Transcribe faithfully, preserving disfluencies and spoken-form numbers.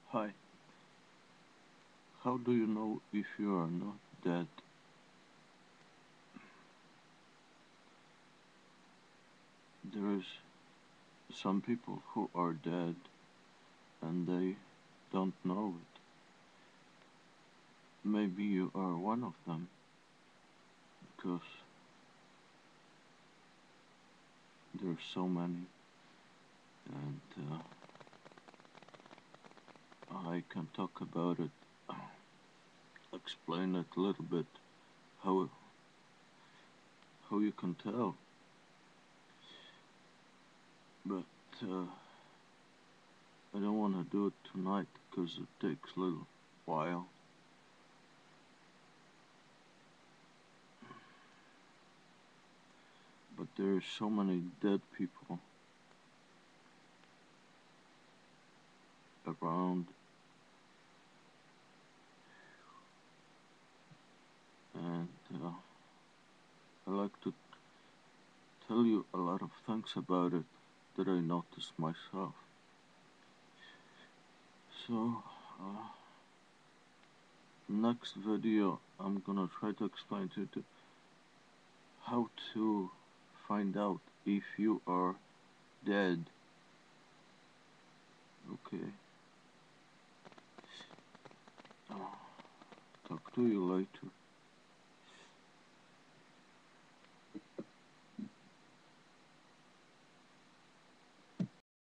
Hi, how do you know if you are not dead? There's some people who are dead and they don't know it. Maybe you are one of them, because there's so many, and uh, I can talk about it, explain it a little bit, how how you can tell, but uh, I don't want to do it tonight because it takes a little while. But there's so many dead people around, and uh, I like to tell you a lot of things about it that I noticed myself. So, uh, next video I'm gonna try to explain to you how to find out if you are dead. Okay. Uh, talk to you later.